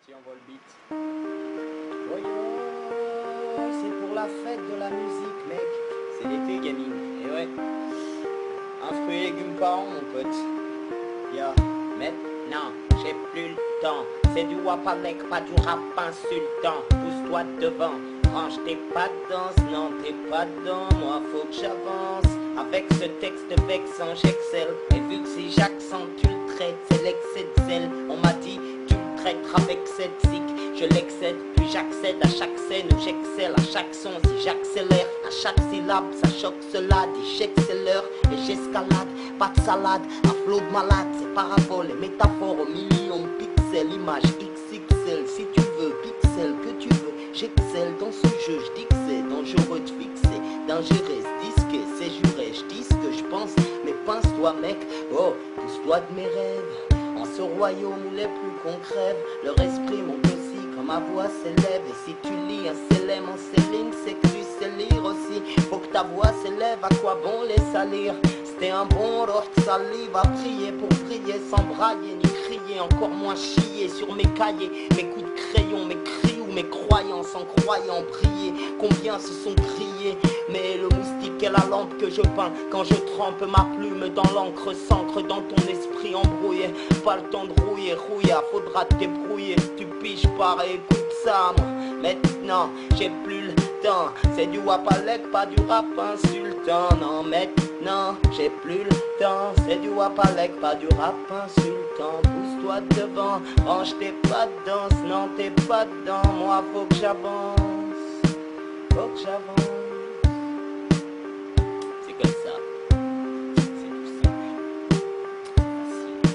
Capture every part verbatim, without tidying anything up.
Si on voit le beat. Voyons, c'est pour la fête de la musique, mec. C'est l'été, gamine. Et ouais. Un fruit et légumes par an, mon pote. Ya. Maintenant, j'ai plus le temps. C'est du wapalek, pas du rap insultant. Pousse-toi devant. Range tes pas de danse, non t'es pas dedans. Moi faut que j'avance. Avec ce texte vexant, j'excelle. Et vu que si j'accentue le trait, c'est l'excès de zèle. On m'a dit, tu le traiteras avec cette zik. Je l'excède, puis j'accède à chaque scène où j'excelle à chaque son. Si j'accélère à chaque syllabe, ça choque cela. Dis j'accélère et j'escalade. Pas de salade, un flot de malade. C'est parabole et métaphore au million de pixels. Image X X L, si tu veux, pixel que tu veux. J'excelle dans ce jeu, je dis que c'est dangereux de fixer. Dangereux, disque, c'est juré, je dis ce que je pense. Mais pince-toi mec, oh, pousse-toi de mes rêves. En ce royaume où les plus qu'on crève, leur esprit monte aussi quand ma voix s'élève. Et si tu lis un célèbre en céline, c'est que tu sais lire aussi. Faut que ta voix s'élève, à quoi bon les salir? C'était un bon roche de salive à prier pour prier sans brailler ni crier. Encore moins chier sur mes cahiers, mes coups de crayon, mes cris ou mes croyances en croyant briller. Combien se sont criés, mais le moustique est la lampe que je peins. Quand je trempe ma plume dans l'encre, s'ancre dans ton esprit embrouillé. Pas le temps de rouiller, rouilla, faudra te débrouiller. Si tu piges pas, écoute ça moi. Maintenant, j'ai plus le temps. C'est du wapalek, pas du rap insultant. Non, maintenant, j'ai plus le temps. C'est du wapalek, pas du rap insultant. Pousse-toi devant, range tes pas de danse. Non, t'es pas dedans, moi faut que j'avance. Faut que j'avance. C'est comme ça. C'est tout simple. Facile.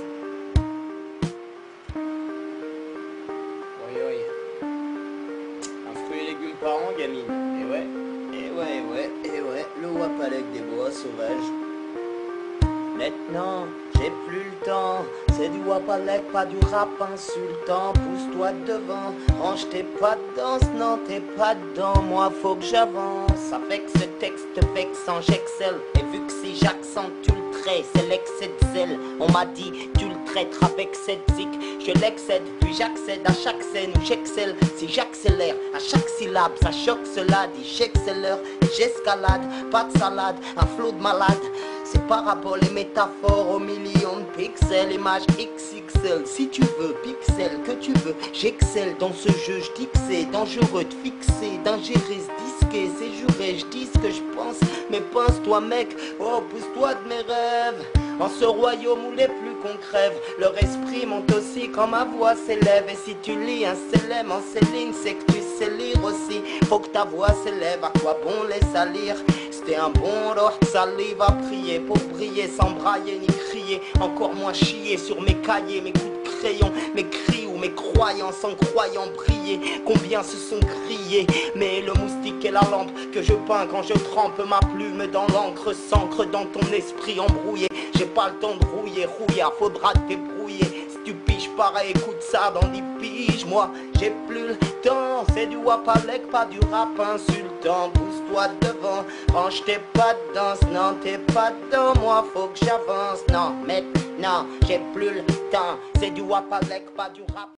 Oui, oui. Un fruit et légumes par an, gamine. Et ouais, et ouais, et ouais, et ouais, le wapalek des bois sauvages. Maintenant, j'ai plus le temps. C'est du wapalek, pas du rap insultant. Pousse-toi devant, range tes pas de danse. Non, t'es pas dedans, moi faut que j'avance. Avec ce texte vexant, j'excelle. Et vu que si j'accentue le trait, c'est l'excès de zèle. On m'a dit, tu le traiteras avec cette zik. Je l'excède, puis j'accède à chaque scène où j'excelle. Si j'accélère à chaque syllabe, ça choque cela. Dis j'accélère et j'escalade. Pas de salade, un flot de malade. C'est parabole et métaphore au million de pixels. Image X X L, si tu veux, pixel que tu veux. J'excelle dans ce jeu, je dis que c'est dangereux de fixer. D'ingérer, disquer, c'est juré, je dis ce que je pense. Mais pince-toi mec, oh pousse-toi de mes rêves. En ce royaume où les plus qu'on crève, leur esprit monte aussi quand ma voix s'élève. Et si tu lis un célèbre en céline, c'est que tu sais lire aussi. Faut que ta voix s'élève, à quoi bon les salir? C'était un bon roche de salive à prier pour briller sans brailler ni crier. Encore moins chier sur mes cahiers, mes coups de crayon, mes cris ou mes croyances en croyant briller. Combien se sont grillés, mais le moustique est la lampe que je peins quand je trempe ma plume dans l'encre, s'ancre dans ton esprit embrouillé. J'ai pas le temps de rouiller, rouilla, faudra te débrouiller. Si tu piges pareil, écoute ça dans dix piges. Moi, j'ai plus le temps, c'est du wapalek, pas du rap insultant. Pousse-toi devant, range tes pas de danse. Non, t'es pas dedans, moi faut que j'avance. Non, maintenant, j'ai plus le temps, c'est du wapalek, pas du rap.